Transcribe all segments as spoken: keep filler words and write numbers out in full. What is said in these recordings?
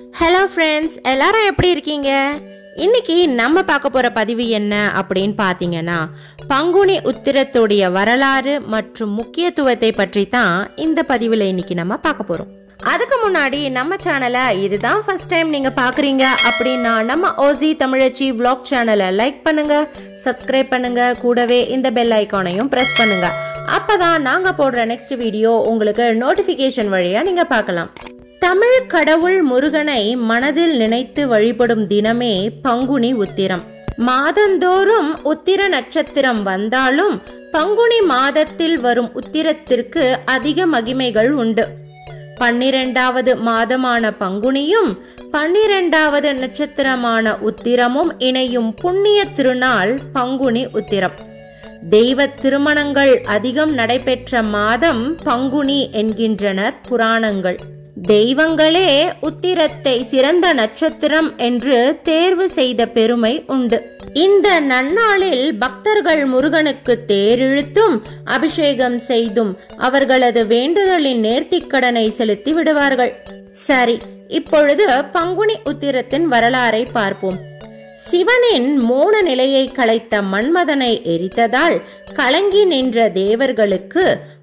Hello friends, எல்லாரும் எப்படி இருக்கீங்க? இன்னைக்கு நம்ம பார்க்க போற பதிவு என்ன அப்படினு பாத்தீங்கன்னா பங்குனி உத்திரத்தோட வரலாறு மற்றும் முக்கியத்துவத்தை பற்றி தான் இந்த பதிவுல இன்னைக்கு நம்ம பார்க்க போறோம். அதுக்கு முன்னாடி நம்ம சேனலை இதுதான் ஃபர்ஸ்ட் டைம் நீங்க பாக்குறீங்க அப்படின்னா நம்ம ஓசி தமிழச்சி vlog சேனலை லைக் பண்ணுங்க, சப்ஸ்கிரைப் பண்ணுங்க, கூடவே இந்த பெல் ஐகானையும் பிரஸ் பண்ணுங்க. அப்பதான் நாங்க போடுற நெக்ஸ்ட் வீடியோ உங்களுக்கு நோட்டிபிகேஷன் வழியா நீங்க பார்க்கலாம். தமிழ் கடவுள் முருகனை மனதில் நினைத்து வழிபடும் தினமே பங்குனி உத்திரம். மாதந்தோறும் உத்திர நட்சத்திரம் வந்தாலும் பங்குனி மாதத்தில் வரும் உத்திரத்திற்கு அதிக மகிமைகள் உண்டு. பன்னிரெண்டாவது மாதமான பங்குனியும் பன்னிரெண்டாவது நட்சத்திரமான உத்திரமும் இணையும் புண்ணிய திருநாள் பங்குனி உத்திரம். தெய்வ திருமணங்கள் அதிகம் நடைபெற்ற மாதம் பங்குனி என்கின்றனர் புராணங்கள். தெய்வங்களே உத்திரத்தை சிறந்த நட்சத்திரம் என்று தேர்வு செய்த பெருமை உண்டு. இந்த நன்னாளில் பக்தர்கள் முருகனுக்கு தேரிழுத்தும் அபிஷேகம் செய்தும் அவர்களது வேண்டுதலின் நேர்த்திக்கடனை செலுத்தி விடுவார்கள். சரி, இப்பொழுது பங்குனி உத்திரத்தின் வரலாறை பார்ப்போம். சிவனின் மோன நிலையை கலைத்த மன்மதனை எரித்ததால் கலங்கி நின்ற தேவர்களுக்கு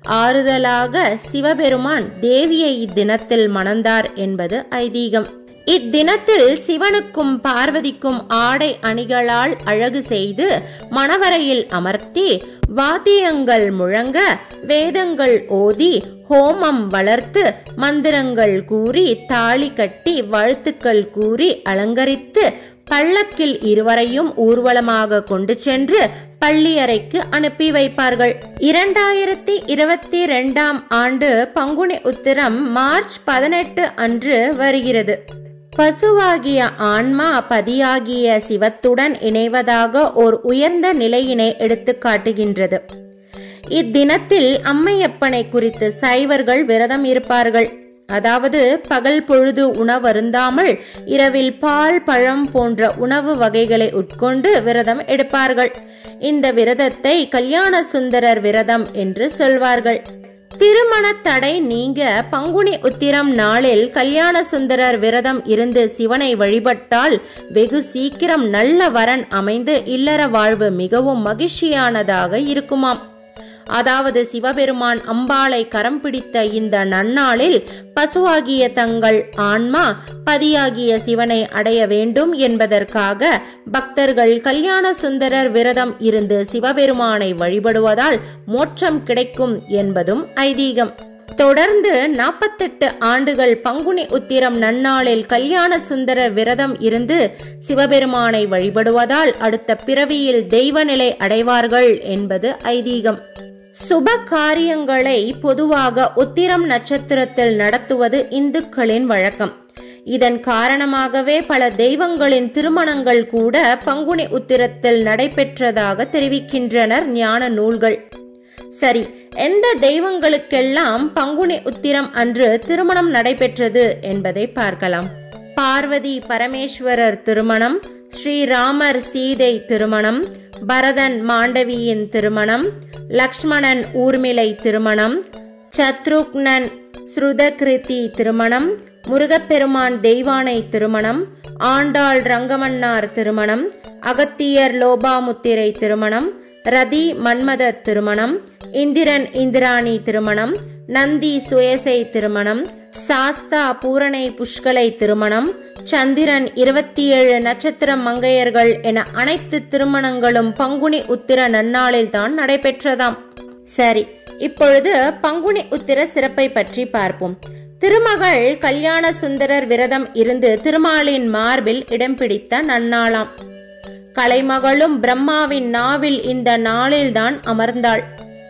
ஆறுதலாக சிவபெருமான் தேவியை இத்தினத்தில் மணந்தார் என்பது ஐதீகம். இத்தினத்தில் சிவனுக்கும் பார்வதிக்கும் ஆடை அணிகளால் அழகு செய்து மணவரையில் அமர்த்தி வாத்தியங்கள் முழங்க வேதங்கள் ஓதி ஹோமம் வளர்த்து மந்திரங்கள் கூறி தாலி கட்டி வாழ்த்துக்கள் கூறி அலங்கரித்து பல்லக்கில் இருவரையும் ஊர்வலமாக கொண்டு சென்று பள்ளியறைக்கு அனுப்பி வைப்பார்கள். இரண்டாயிரத்தி இருபத்தி இரண்டாம் ஆண்டு பங்குனி உத்திரம் மார்ச் பதினெட்டு அன்று வருகிறது. பசுவாகிய ஆன்மா பதியாகிய சிவத்துடன் இணைவதாக ஓர் உயர்ந்த நிலையினை எடுத்து காட்டுகின்றது. இத்தினத்தில் அம்மையப்பனை குறித்து சைவர்கள் விரதம் இருப்பார்கள். அதாவது பகல் பொழுது உணவருந்தாமல் இரவில் பால் பழம் போன்ற உணவு வகைகளை உட்கொண்டு விரதம் எடுப்பார்கள். இந்த விரதத்தை கல்யாண சுந்தரர் விரதம் என்று சொல்வார்கள். திருமண தடை நீங்க பங்குனி உத்திரம் நாளில் கல்யாண சுந்தரர் விரதம் இருந்து சிவனை வழிபட்டால் வெகு சீக்கிரம் நல்ல வரன் அமைந்து இல்லற வாழ்வு மிகவும் மகிழ்ச்சியானதாக இருக்குமாம். அதாவது சிவபெருமான் அம்பாளை கரம் பிடித்த இந்த நன்னாளில் பசுவாகிய தங்கள் ஆன்மா பதியாகிய சிவனை அடைய வேண்டும் என்பதற்காக பக்தர்கள் கல்யாண சுந்தரர் விரதம் இருந்து சிவபெருமானை வழிபடுவதால் மோட்சம் கிடைக்கும் என்பதும் ஐதீகம். தொடர்ந்து நாற்பத்தெட்டு ஆண்டுகள் பங்குனி உத்திரம் நன்னாளில் கல்யாண சுந்தரர் விரதம் இருந்து சிவபெருமானை வழிபடுவதால் அடுத்த பிறவியில் தெய்வநிலை அடைவார்கள் என்பது ஐதீகம். சுப காரியங்களை பொதுவாக உத்திரம் நட்சத்திரத்தில் நடத்துவது இந்துக்களின் வழக்கம். இதன் காரணமாகவே பல தெய்வங்களின் திருமணங்கள் கூட பங்குனி உத்திரத்தில் நடைபெற்றதாக தெரிவிக்கின்றனர் ஞான நூல்கள். சரி, எந்த தெய்வங்களுக்கெல்லாம் பங்குனி உத்திரம் அன்று திருமணம் நடைபெற்றது என்பதை பார்க்கலாம். பார்வதி பரமேஸ்வரர் திருமணம், ஸ்ரீராமர் சீதை திருமணம், பரதன் மாண்டவியின் திருமணம், லக்ஷ்மணன் ஊர்மிளை திருமணம், சத்ருக்னன் ஸ்ருதகிருதி திருமணம், முருகப்பெருமான் தெய்வானை திருமணம், ஆண்டாள் ரங்கமன்னார் திருமணம், அகத்தியர் லோபாமுத்திரை திருமணம், ரதி மன்மத திருமணம், இந்திரன் இந்திராணி திருமணம், நந்தி சுயசை திருமணம், சாஸ்தா பூரணை புஷ்கலை திருமணம், சந்திரன் இருபத்தி ஏழு நட்சத்திர மங்கையர்கள் என அனைத்து திருமணங்களும் பங்குனி உத்திர நன்னாளில் தான் நடைபெற்றதாம். சரி, இப்பொழுது பங்குனி உத்திர சிறப்பை பற்றி பார்ப்போம். திருமகள் கல்யாண சுந்தரர் விரதம் இருந்து திருமாலின் மார்பில் இடம் பிடித்த நன்னாளாம். கலைமகளும் பிரம்மாவின் நாவில் இந்த நாளில்தான் அமர்ந்தாள்.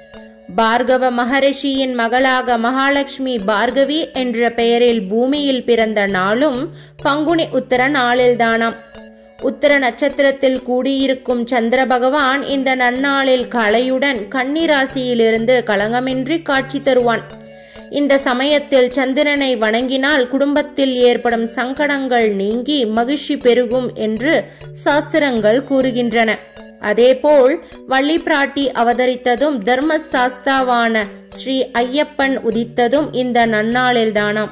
பார்கவ மகரிஷியின் மகளாக மகாலட்சுமி பார்கவி என்ற பெயரில் பூமியில் பிறந்த நாளும் பங்குனி உத்திர நாளில்தானாம். உத்திர நட்சத்திரத்தில் கூடியிருக்கும் சந்திர பகவான் இந்த நன்னாளில் கலையுடன் கன்னிராசியிலிருந்து களங்கமின்றி காட்சி தருவான். இந்த சமயத்தில் சந்திரனை வணங்கினால் குடும்பத்தில் ஏற்படும் சங்கடங்கள் நீங்கி மகிழ்ச்சி பெருகும் என்று சாஸ்திரங்கள் கூறுகின்றன. அதேபோல் வள்ளி பிராட்டி அவதரித்ததும் தர்ம சாஸ்தாவான ஸ்ரீ ஐயப்பன் உதித்ததும் இந்த நன்னாளில் தானாம்.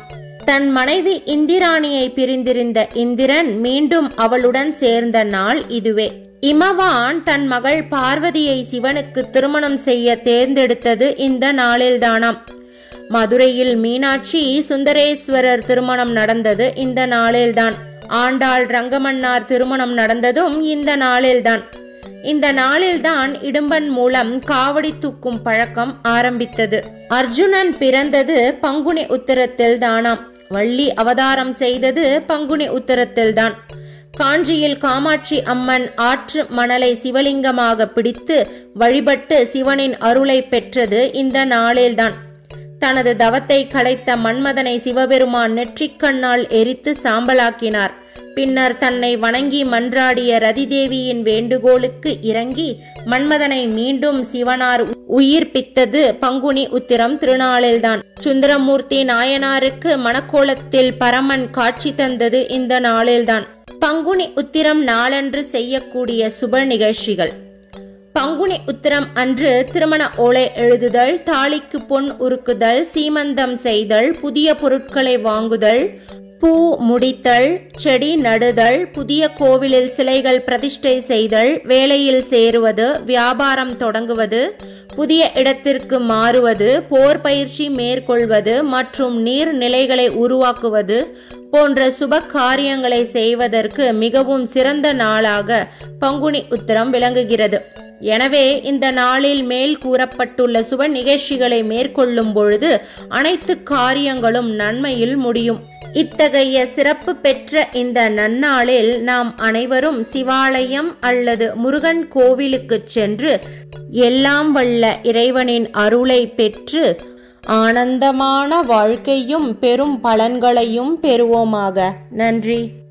தன் மனைவி இந்திராணியை பிரிந்திருந்த இந்திரன் மீண்டும் அவளுடன் சேர்ந்த நாள் இதுவே. இமவான் தன் மகள் பார்வதியை சிவனுக்கு திருமணம் செய்ய தேர்ந்தெடுத்தது இந்த நாளில்தானாம். மதுரையில் மீனாட்சி சுந்தரேஸ்வரர் திருமணம் நடந்தது இந்த நாளில்தான். ஆண்டாள் ரங்கமன்னார் திருமணம் நடந்ததும் இந்த நாளில்தான். இந்த நாளில்தான் இடும்பன் மூலம் காவடி தூக்கும் பழக்கம் ஆரம்பித்தது. அர்ஜுனன் பிறந்தது பங்குனி உத்திரத்தில் தானாம். வள்ளி அவதாரம் செய்தது பங்குனி உத்திரத்தில்தான். காஞ்சியில் காமாட்சி அம்மன் ஆற்று மணலை சிவலிங்கமாக பிடித்து வழிபட்டு சிவனின் அருளை பெற்றது இந்த நாளில்தான். தனது தவத்தை கலைத்த மன்மதனை சிவபெருமான் நெற்றிக்கண்ணால் எரித்து சாம்பலாக்கினார். பின்னர் தன்னை வணங்கி மன்றாடிய ரதிதேவியின் வேண்டுகோளுக்கு இறங்கி மன்மதனை மீண்டும் சிவனார் உயிர்ப்பித்தது பங்குனி உத்திரம் திருநாளில்தான். சுந்தரமூர்த்தி நாயனாருக்கு மணக்கோலத்தில் பரமன் காட்சி தந்தது இந்த நாளில்தான். பங்குனி உத்திரம் நாளன்று செய்யக்கூடிய சுப நிகழ்ச்சிகள். பங்குனி உத்திரம் அன்று திருமண ஓலை எழுதுதல், தாலிக்கு பொன் உருக்குதல், சீமந்தம் செய்தல், புதிய பொருட்களை வாங்குதல், பூ முடித்தல், செடி நடுதல், புதிய கோவிலில் சிலைகள் பிரதிஷ்டை செய்தல், வேலையில் சேருவது, வியாபாரம் தொடங்குவது, புதிய இடத்திற்கு மாறுவது, போர் பயிற்சி மேற்கொள்வது மற்றும் நீர்நிலைகளை உருவாக்குவது போன்ற சுப காரியங்களை செய்வதற்கு மிகவும் சிறந்த நாளாக பங்குனி உத்திரம் விளங்குகிறது. எனவே இந்த நாளில் மேல் கூறப்பட்டுள்ள சுப நிகழ்ச்சிகளை மேற்கொள்ளும் பொழுது அனைத்து காரியங்களும் நன்மையில் முடியும். இத்தகைய சிறப்பு பெற்ற இந்த நன்னாளில் நாம் அனைவரும் சிவாலயம் அல்லது முருகன் கோவிலுக்கு சென்று எல்லாம் வல்ல இறைவனின் அருளை பெற்று ஆனந்தமான வாழ்க்கையும் பெரும் பலன்களையும் பெறுவோமாக. நன்றி.